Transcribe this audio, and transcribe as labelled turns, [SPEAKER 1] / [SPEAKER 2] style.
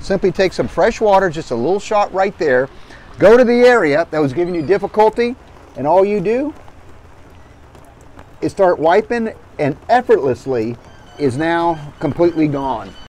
[SPEAKER 1] Simply take some fresh water, just a little shot right there, go to the area that was giving you difficulty, and all you do is start wiping, and effortlessly is now completely gone.